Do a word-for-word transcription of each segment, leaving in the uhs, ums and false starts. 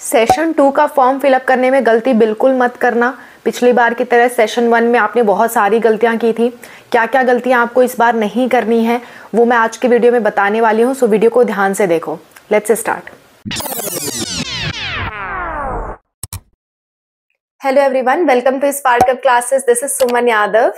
Session two का form fill up करने में गलती बिल्कुल मत करना। पिछली बार की तरह सेशन वन में आपने बहुत सारी गलतियां की थी। क्या क्या गलतियां आपको इस बार नहीं करनी है वो मैं आज के वीडियो में बताने वाली हूँ, सो वीडियो को ध्यान से देखो। Let's start. Hello everyone, welcome to Spark Up classes. This is Suman Yadav.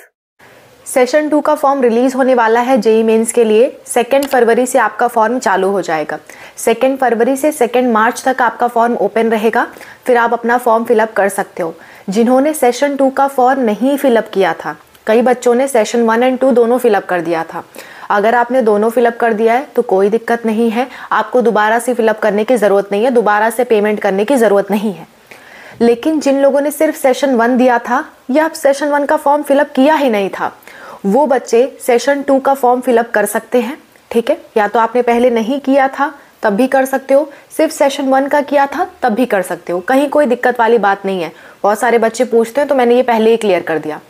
Session two का फॉर्म रिलीज होने वाला है जेई मेंस के लिए। सेकेंड फरवरी से आपका फॉर्म चालू हो जाएगा। सेकेंड फरवरी से सेकेंड मार्च तक आपका फॉर्म ओपन रहेगा, फिर आप अपना फॉर्म फिलअप कर सकते हो। जिन्होंने सेशन टू का फॉर्म नहीं फिलअप किया था, कई बच्चों ने सेशन वन एंड टू दोनों फिलअप कर दिया था। अगर आपने दोनों फिलअप कर दिया है तो कोई दिक्कत नहीं है, आपको दोबारा से फिलअप करने की ज़रूरत नहीं है, दोबारा से पेमेंट करने की ज़रूरत नहीं है। लेकिन जिन लोगों ने सिर्फ सेशन वन दिया था या सेशन वन का फॉर्म फिलअप किया ही नहीं था, वो बच्चे सेशन टू का फॉर्म फिलअप कर सकते हैं। ठीक है, या तो आपने पहले नहीं किया था तब भी कर सकते हो, सिर्फ सेशन वन का किया था तब भी कर सकते हो, कहीं कोई दिक्कत वाली बात नहीं है। बहुत सारे बच्चे पूछते हैं तो मैंने ये पहले ही क्लियर कर दिया।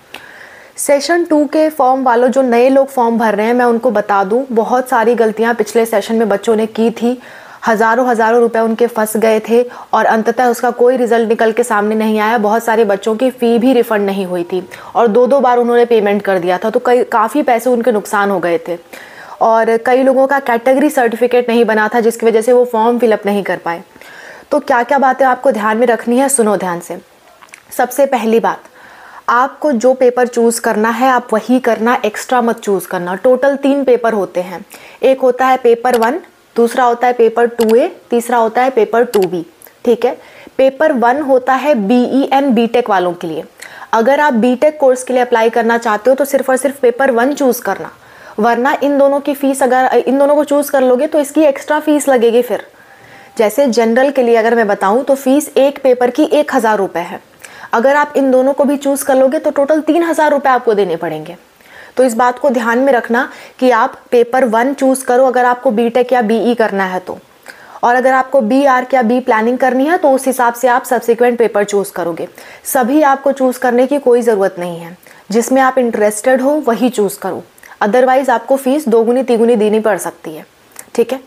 सेशन टू के फॉर्म वालों, जो नए लोग फॉर्म भर रहे हैं, मैं उनको बता दूं, बहुत सारी गलतियां पिछले सेशन में बच्चों ने की थी। हज़ारों हज़ारों रुपए उनके फंस गए थे और अंततः उसका कोई रिजल्ट निकल के सामने नहीं आया। बहुत सारे बच्चों की फ़ी भी रिफ़ंड नहीं हुई थी और दो दो बार उन्होंने पेमेंट कर दिया था, तो कई काफ़ी पैसे उनके नुकसान हो गए थे। और कई लोगों का कैटेगरी सर्टिफिकेट नहीं बना था, जिसकी वजह से वो फॉर्म फिलअप नहीं कर पाए। तो क्या क्या बातें आपको ध्यान में रखनी है, सुनो ध्यान से। सबसे पहली बात, आपको जो पेपर चूज़ करना है आप वही करना, एक्स्ट्रा मत चूज़ करना। टोटल तीन पेपर होते हैं। एक होता है पेपर वन, दूसरा होता है पेपर टू ए, तीसरा होता है पेपर टू बी। ठीक है, पेपर वन होता है बीई एंड बीटेक वालों के लिए। अगर आप बीटेक कोर्स के लिए अप्लाई करना चाहते हो तो सिर्फ और सिर्फ पेपर वन चूज़ करना, वरना इन दोनों की फ़ीस, अगर इन दोनों को चूज़ कर लोगे तो इसकी एक्स्ट्रा फ़ीस लगेगी। फिर जैसे जनरल के लिए अगर मैं बताऊं तो फ़ीस एक पेपर की एक हज़ार रुपये है। अगर आप इन दोनों को भी चूज़ कर लोगे तो टोटल तीन हज़ार रुपये आपको देने पड़ेंगे। तो इस बात को ध्यान में रखना कि आप पेपर वन चूज़ करो अगर आपको बीटेक या बीई करना है तो, और अगर आपको बी आर्क या बी प्लानिंग करनी है तो उस हिसाब से आप सब्सिक्वेंट पेपर चूज़ करोगे। सभी आपको चूज़ करने की कोई ज़रूरत नहीं है, जिसमें आप इंटरेस्टेड हो वही चूज़ करो, अदरवाइज़ आपको फ़ीस दोगुनी तिगुनी देनी पड़ सकती है। ठीक है,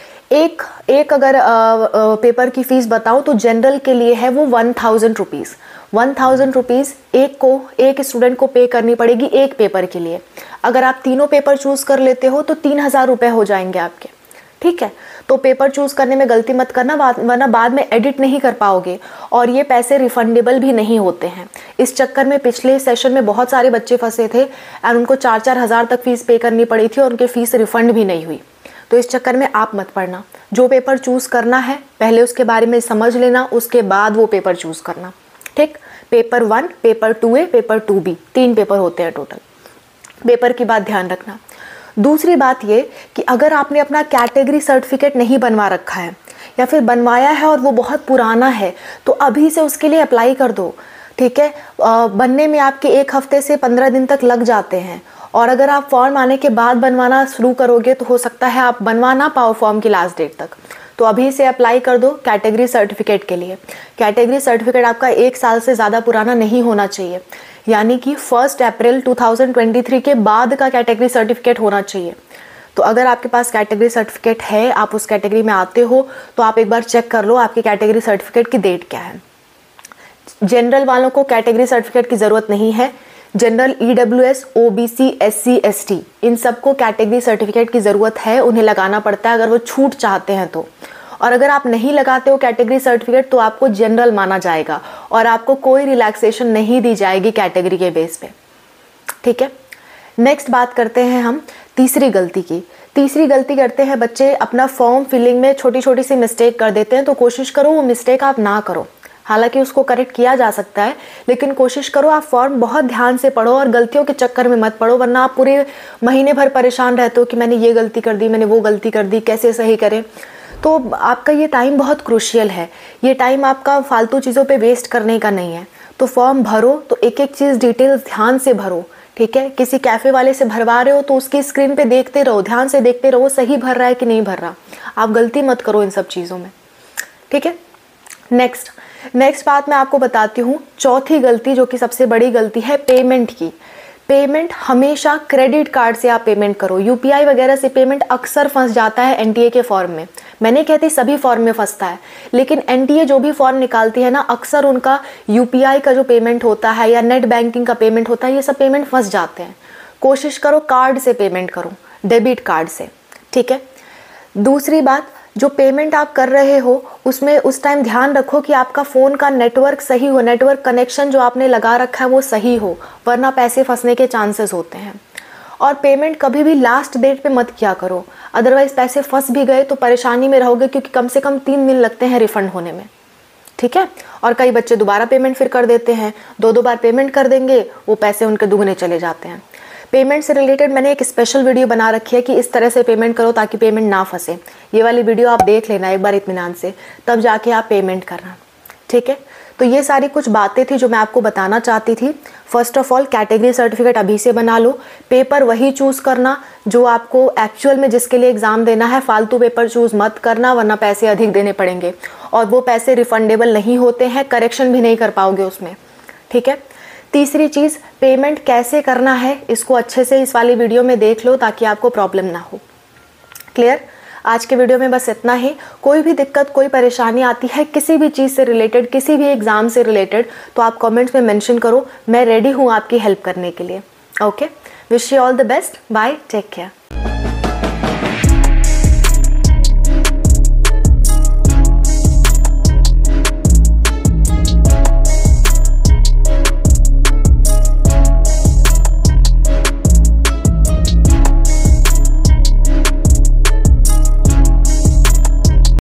एक एक अगर आ, आ, पेपर की फ़ीस बताऊँ तो जनरल के लिए है वो one thousand rupees one thousand rupees एक को, एक स्टूडेंट को पे करनी पड़ेगी एक पेपर के लिए। अगर आप तीनों पेपर चूज़ कर लेते हो तो तीन हज़ार रुपये हो जाएंगे आपके। ठीक है, तो पेपर चूज़ करने में गलती मत करना, वरना बाद में एडिट नहीं कर पाओगे और ये पैसे रिफंडेबल भी नहीं होते हैं। इस चक्कर में पिछले सेशन में बहुत सारे बच्चे फंसे थे और उनको चार चार हज़ार तक फ़ीस पे करनी पड़ी थी और उनकी फ़ीस रिफ़ंड भी नहीं हुई। तो इस चक्कर में आप मत पड़ना। जो पेपर चूज़ करना है पहले उसके बारे में समझ लेना, उसके बाद वो पेपर चूज़ करना। ठीक, paper one, paper two A, paper two B, तीन पेपर होते हैं टोटल। पेपर की बात ध्यान रखना। दूसरी बात ये कि अगर आपने अपना कैटेगरी सर्टिफिकेट नहीं बनवा रखा है या फिर बनवाया है और वो बहुत पुराना है तो अभी से उसके लिए अप्लाई कर दो। ठीक है, बनने में आपके एक हफ्ते से पंद्रह दिन तक लग जाते हैं और अगर आप फॉर्म आने के बाद बनवाना शुरू करोगे तो हो सकता है आप बनवा ना पाओ फॉर्म की लास्ट डेट तक। तो अभी से अप्लाई कर दो कैटेगरी सर्टिफिकेट के लिए। कैटेगरी सर्टिफिकेट आपका एक साल से ज़्यादा पुराना नहीं होना चाहिए, यानी कि first April two thousand twenty three के बाद का कैटेगरी सर्टिफिकेट होना चाहिए। तो अगर आपके पास कैटेगरी सर्टिफिकेट है, आप उस कैटेगरी में आते हो, तो आप एक बार चेक कर लो आपकी कैटेगरी सर्टिफिकेट की डेट क्या है। जनरल वालों को कैटेगरी सर्टिफिकेट की ज़रूरत नहीं है। General, E W S, O B C, S C, S T, इन सबको कैटेगरी सर्टिफिकेट की ज़रूरत है, उन्हें लगाना पड़ता है अगर वो छूट चाहते हैं तो। और अगर आप नहीं लगाते हो कैटेगरी सर्टिफिकेट तो आपको जनरल माना जाएगा और आपको कोई रिलैक्सेशन नहीं दी जाएगी कैटेगरी के बेस पे। ठीक है, नेक्स्ट बात करते हैं हम तीसरी गलती की। तीसरी गलती करते हैं बच्चे, अपना फॉर्म फिलिंग में छोटी छोटी सी मिस्टेक कर देते हैं। तो कोशिश करो वो मिस्टेक आप ना करो, हालांकि उसको करेक्ट किया जा सकता है, लेकिन कोशिश करो आप फॉर्म बहुत ध्यान से पढ़ो और गलतियों के चक्कर में मत पड़ो, वरना आप पूरे महीने भर परेशान रहते हो कि मैंने ये गलती कर दी, मैंने वो गलती कर दी, कैसे सही करें। तो आपका ये टाइम बहुत क्रूशियल है, ये टाइम आपका फालतू चीज़ों पे वेस्ट करने का नहीं है। तो फॉर्म भरो तो एक एक चीज़ डिटेल ध्यान से भरो। ठीक है, किसी कैफ़े वाले से भरवा रहे हो तो उसकी स्क्रीन पे देखते रहो, ध्यान से देखते रहो सही भर रहा है कि नहीं भर रहा। आप गलती मत करो इन सब चीज़ों में। ठीक है, नेक्स्ट नेक्स्ट बात मैं आपको बताती हूँ, चौथी गलती जो कि सबसे बड़ी गलती है, पेमेंट की। पेमेंट हमेशा क्रेडिट कार्ड से आप पेमेंट करो। यूपीआई वगैरह से पेमेंट अक्सर फंस जाता है एनटीए के फॉर्म में। मैं नहीं कहती सभी फॉर्म में फंसता है, लेकिन एनटीए जो भी फॉर्म निकालती है ना, अक्सर उनका यूपीआई का जो पेमेंट होता है या नेट बैंकिंग का पेमेंट होता है, ये सब पेमेंट फंस जाते हैं। कोशिश करो कार्ड से पेमेंट करो, डेबिट कार्ड से, ठीक है। दूसरी बात, जो पेमेंट आप कर रहे हो उसमें उस टाइम ध्यान रखो कि आपका फ़ोन का नेटवर्क सही हो, नेटवर्क कनेक्शन जो आपने लगा रखा है वो सही हो, वरना पैसे फंसने के चांसेस होते हैं। और पेमेंट कभी भी लास्ट डेट पे मत किया करो, अदरवाइज़ पैसे फंस भी गए तो परेशानी में रहोगे, क्योंकि कम से कम तीन दिन लगते हैं रिफ़ंड होने में, ठीक है। और कई बच्चे दोबारा पेमेंट फिर कर देते हैं, दो दो बार पेमेंट कर देंगे, वो पैसे उनके दुगने चले जाते हैं। पेमेंट से रिलेटेड मैंने एक स्पेशल वीडियो बना रखी है कि इस तरह से पेमेंट करो ताकि पेमेंट ना फंसे। ये वाली वीडियो आप देख लेना एक बार इत्मीनान से, तब जाके आप पेमेंट करना, ठीक है। तो ये सारी कुछ बातें थी जो मैं आपको बताना चाहती थी। First of all, category certificate अभी से बना लो, पेपर वही चूज़ करना जो आपको एक्चुअल में जिसके लिए एग्ज़ाम देना है, फालतू पेपर चूज़ मत करना, वरना पैसे अधिक देने पड़ेंगे और वो पैसे रिफंडेबल नहीं होते हैं, करेक्शन भी नहीं कर पाओगे उसमें, ठीक है। तीसरी चीज़, पेमेंट कैसे करना है इसको अच्छे से इस वाली वीडियो में देख लो ताकि आपको प्रॉब्लम ना हो। क्लियर? आज के वीडियो में बस इतना ही। कोई भी दिक्कत, कोई परेशानी आती है किसी भी चीज़ से रिलेटेड, किसी भी एग्ज़ाम से रिलेटेड, तो आप कमेंट्स में मेंशन करो, मैं रेडी हूँ आपकी हेल्प करने के लिए। Okay, wish you all the best, bye, take care.